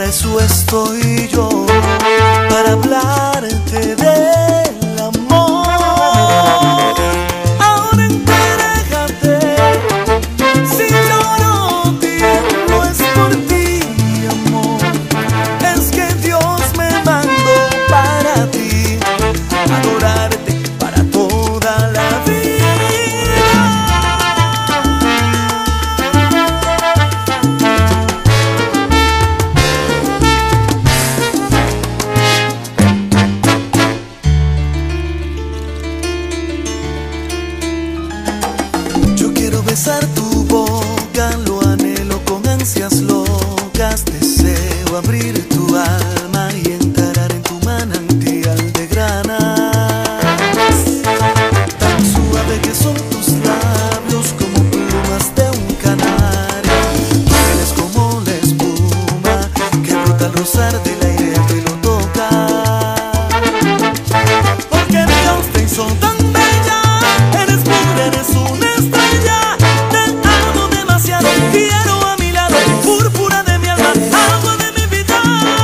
eso estoy yo, para hablarte del amor. Ahora entrégate, si lloro tiempo es por ti, amor. Es que Dios me mandó para ti, adorarte para toda la vida. Besar tu boca, lo anhelo con ansias locas. Deseo abrir tu alma y entrar en tu manantial de granas. Tan suave que son tus labios, como plumas de un canario. Tú eres como la espuma que brota al rozar del aire que lo toca. Porque Dios te hizo tan bella, eres pura, eres una estrella. Quiero a mi lado, púrpura de mi alma, agua de mi vida.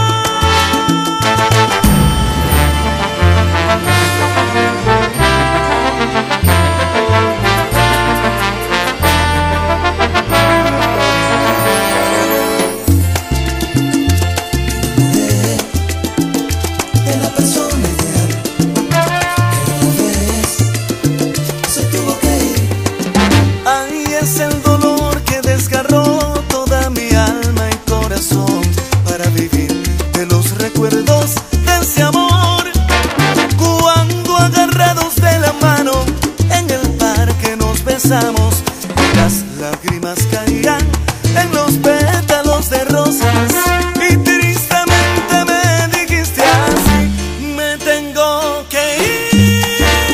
De la persona ideal, pero no ves, se tuvo que ir. Ahí es el dolor que desgarró toda mi alma y corazón, para vivir de los recuerdos de ese amor. Cuando agarrados de la mano en el parque nos besamos, las lágrimas caían en los pétalos de rosas y tristemente me dijiste así: me tengo que ir.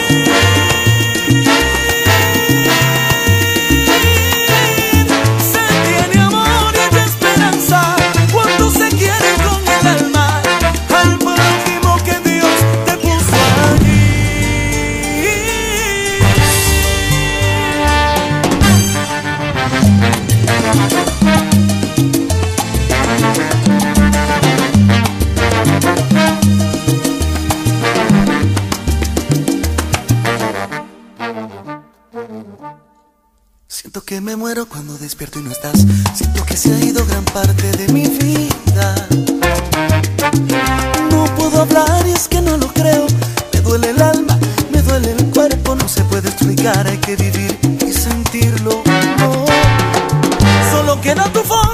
Siento que me muero cuando despierto y no estás. Siento que se ha ido gran parte de mi vida. No puedo hablar y es que no lo creo. Me duele el alma, me duele el cuerpo. No se puede explicar, hay que vivir y sentirlo. No, solo queda tu foto.